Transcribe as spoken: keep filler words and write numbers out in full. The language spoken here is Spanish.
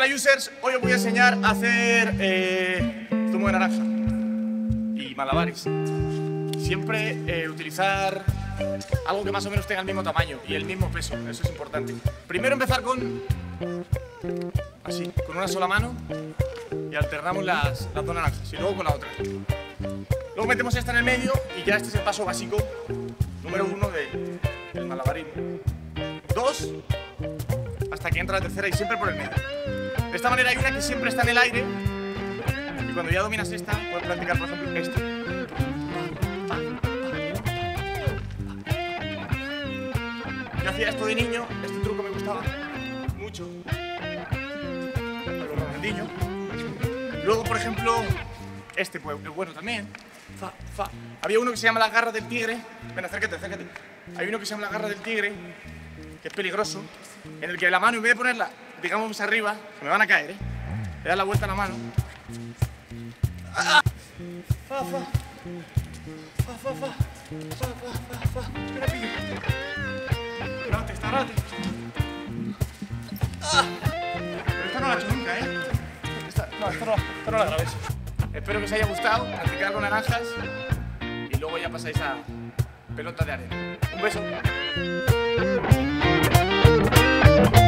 Hola users, hoy os voy a enseñar a hacer eh, zumo de naranja y malabares. Siempre eh, utilizar algo que más o menos tenga el mismo tamaño y el mismo peso, eso es importante. Primero empezar con, así, con una sola mano y alternamos las, las dos naranjas y luego con la otra. Luego metemos esta en el medio y ya este es el paso básico número uno de, del malabarismo. Dos, hasta que entra la tercera y siempre por el medio. De esta manera hay una que siempre está en el aire y cuando ya dominas esta puedes practicar, por ejemplo, esto. Yo hacía esto de niño, este truco me gustaba mucho, a los Ronaldinho. Luego, por ejemplo, este pues es bueno también. Fa, fa. Había uno que se llama la garra del tigre. Ven, acércate, acércate. Hay uno que se llama la garra del tigre, que es peligroso, en el que la mano, en vez de ponerla, digamos, arriba, se me van a caer, ¿eh? Le das la vuelta a la mano. ¡Ah! Fa, fa. Fa, fa, fa. Fa, fa, fa, fa. Espera, pillo. Rate, está rate. ¡Ah! Pero esta no la he hecho nunca, ¿eh? Esta, no, esta no, esta no la grabé. Espero que os haya gustado, practicar con naranjas y luego ya pasáis a pelota de arena. Un beso.